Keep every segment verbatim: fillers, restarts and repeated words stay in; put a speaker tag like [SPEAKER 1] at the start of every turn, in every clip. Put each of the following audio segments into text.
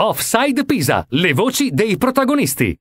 [SPEAKER 1] Offside Pisa, le voci dei protagonisti.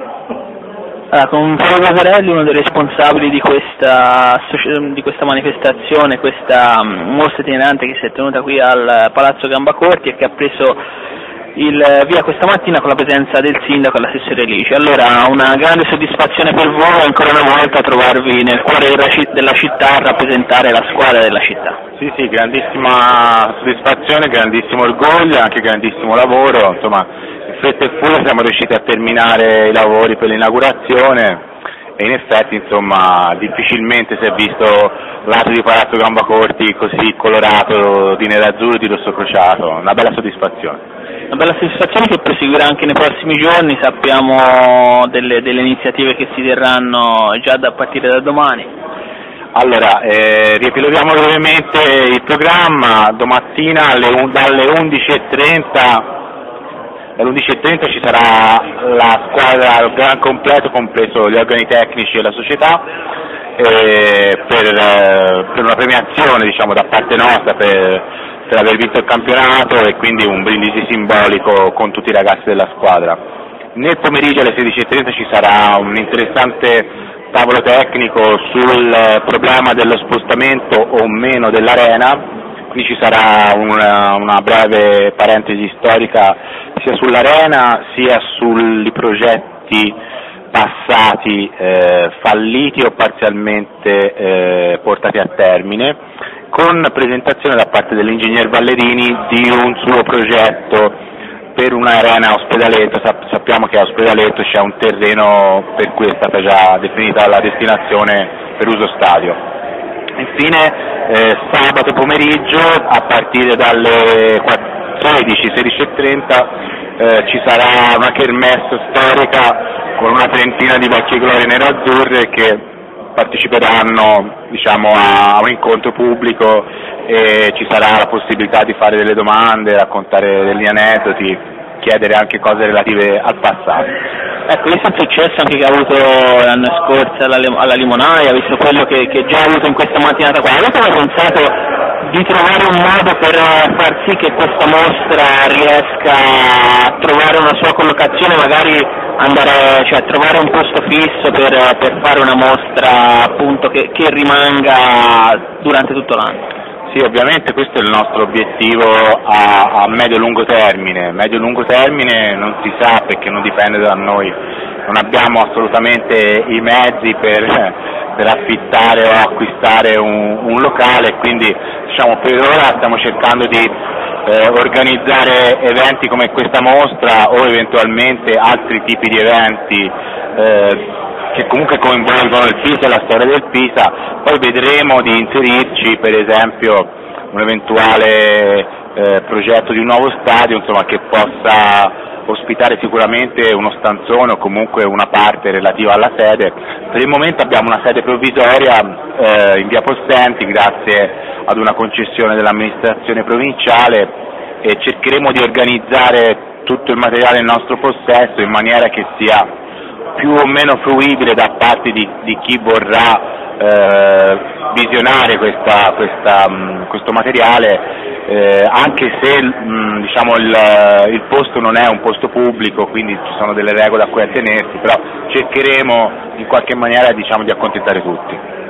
[SPEAKER 2] Ah, con Paolo Casarelli, uno dei responsabili di questa, di questa manifestazione, questa mostra itinerante che si è tenuta qui al Palazzo Gambacorti e che ha preso il via questa mattina con la presenza del sindaco e l'assessore Lici. Allora, una grande soddisfazione per voi ancora una volta trovarvi nel cuore della città a rappresentare la squadra della città.
[SPEAKER 3] Sì, sì, grandissima soddisfazione, grandissimo orgoglio, anche grandissimo lavoro, insomma, in fretta e furia siamo riusciti a terminare i lavori per l'inaugurazione e in effetti, insomma, difficilmente si è visto l'atto di Palazzo Gambacorti così colorato di nerazzurro e di rosso crociato, una bella soddisfazione.
[SPEAKER 2] Una bella soddisfazione che proseguirà anche nei prossimi giorni, sappiamo delle, delle iniziative che si terranno già da partire da domani.
[SPEAKER 3] Allora, eh, riepiloghiamo brevemente il programma. Domattina alle, dalle undici e trenta All'undici e trenta ci sarà la squadra, il gran completo, compreso gli organi tecnici e la società, eh, per, eh, per una premiazione, diciamo, da parte nostra per, per aver vinto il campionato e quindi un brindisi simbolico con tutti i ragazzi della squadra. Nel pomeriggio alle sedici e trenta ci sarà un interessante tavolo tecnico sul problema dello spostamento o meno dell'arena. Qui ci sarà una, una breve parentesi storica sia sull'arena sia sui progetti passati eh, falliti o parzialmente eh, portati a termine, con presentazione da parte dell'ingegner Ballerini di un suo progetto per un'arena a Ospedaletto. Sappiamo che a Ospedaletto c'è un terreno per cui è stata già definita la destinazione per uso stadio. Infine eh, sabato pomeriggio a partire dalle sedici, sedici e trenta eh, ci sarà una kermesse storica con una trentina di vecchie glorie nerazzurre che parteciperanno, diciamo, a un incontro pubblico e ci sarà la possibilità di fare delle domande, raccontare degli aneddoti, chiedere anche cose relative al passato.
[SPEAKER 2] Ecco, visto il successo anche che ha avuto l'anno scorso alla, alla Limonaia, visto quello che, che già ha avuto in questa mattinata qua, avete mai pensato di trovare un modo per far sì che questa mostra riesca a trovare una sua collocazione, magari andare, cioè trovare un posto fisso per, per fare una mostra appunto che, che rimanga durante tutto l'anno?
[SPEAKER 3] Sì, ovviamente questo è il nostro obiettivo a, a medio-lungo termine. Medio-lungo termine non si sa perché non dipende da noi, non abbiamo assolutamente i mezzi per, per affittare o acquistare un, un locale, quindi diciamo per ora stiamo cercando di eh, organizzare eventi come questa mostra o eventualmente altri tipi di eventi eh, che comunque coinvolgono il Pisa e la storia del Pisa. Poi vedremo di inserirci per esempio un eventuale eh, progetto di un nuovo stadio, insomma, che possa ospitare sicuramente uno stanzone o comunque una parte relativa alla sede. Per il momento abbiamo una sede provvisoria eh, in via Possenti grazie ad una concessione dell'amministrazione provinciale e cercheremo di organizzare tutto il materiale in nostro possesso in maniera che sia più o meno fruibile da parte di, di chi vorrà eh, visionare questa, questa, mh, questo materiale, eh, anche se mh, diciamo il, il posto non è un posto pubblico, quindi ci sono delle regole a cui attenersi, però cercheremo in qualche maniera, diciamo, di accontentare tutti.